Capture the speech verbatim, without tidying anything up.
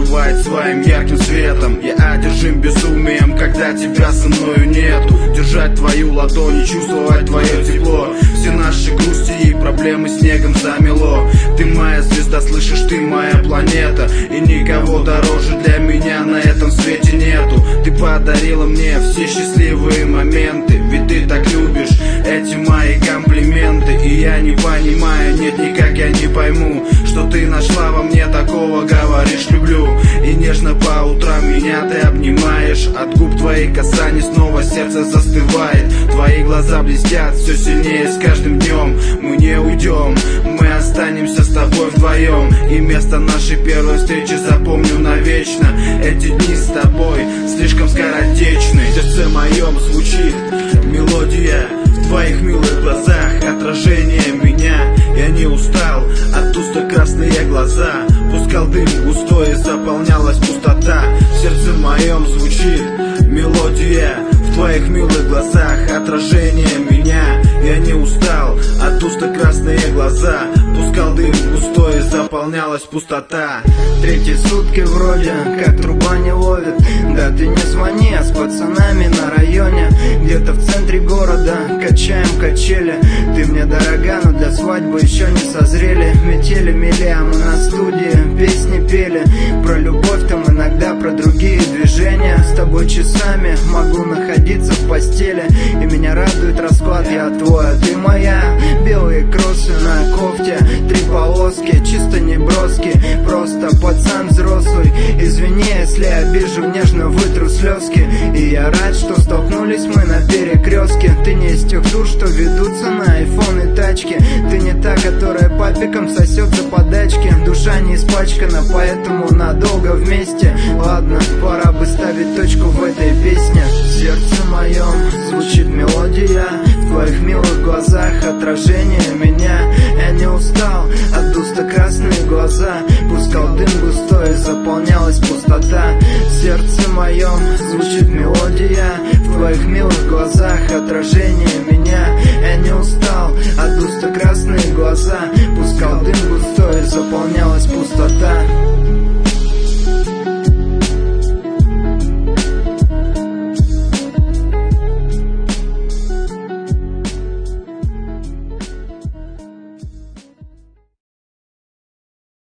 накрывает своим ярким светом. Я одержим безумием, когда тебя со мною нету. Держать твою ладонь и чувствовать твое тепло. Все наши грусти и проблемы снегом замело. Ты моя звезда, слышишь, ты моя планета. И никого дороже для меня на этом свете нету. Ты подарила мне все счастливые моменты, ведь ты так любишь эти мои комплименты. И я не понимаю, нет, никак я не пойму, что ты нашла во мне такого, говоришь люблю. И нежно по утрам меня ты обнимаешь. От губ твоих касаний снова сердце застывает. Твои глаза блестят все сильнее с каждым днем. Мы не уйдем, мы останемся с тобой вдвоем. И место нашей первой встречи запомню навечно. Эти дни с тобой слишком скоротечны. В сердце моем звучит мелодия, в твоих милых глазах отражение меня. Я не устал, от туста красные глаза. Пускал дым густой и заполнялась пустота. В сердце моем звучит мелодия, в твоих милых глазах отражение меня. Я не устал, от туста красные глаза. Пускал дым густой и заполнялась пустота. Третьи сутки вроде как труба не ловит. Да ты не звони, а с пацанами на районе. Где-то в центре города качаем качели. Ты мне дорога, но для свадьбы еще не созрели. Метели мели, а мы на студии песни пели. Про любовь там иногда, про другие движения. С тобой часами могу находиться в постели. И меня радует расклад, я твой, а ты моя. Белые кроссы на кофте, три полоски, чисто не броски. Просто пацан взрослый. Извини, если обижу, нежно вытру слезки. И я рад, что столкнулись мы на перекрестке. Ты не из тех дур, что ведутся на айфон и тачки. Ты не та, которая папиком сосет за подачки. Душа не испачкана, поэтому надолго вместе. Ладно, пора бы ставить точку в этой песне. В сердце моем звучит мелодия, в твоих милых глазах отражение меня. Я не устал, от дуста красные глаза. Пускал дым густой, заполнялась пустота. В сердце моем звучит мелодия, в твоих милых глазах отражение меня. Я не устал, от дуста красные глаза. Пускал дым густой, заполнялась пустота.